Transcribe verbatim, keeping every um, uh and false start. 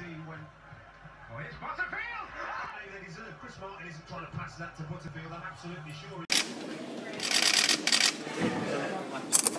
see when... Oh, it's Butterfield! They deserve. Chris Martin isn't trying to pass that to Butterfield, I'm absolutely sure.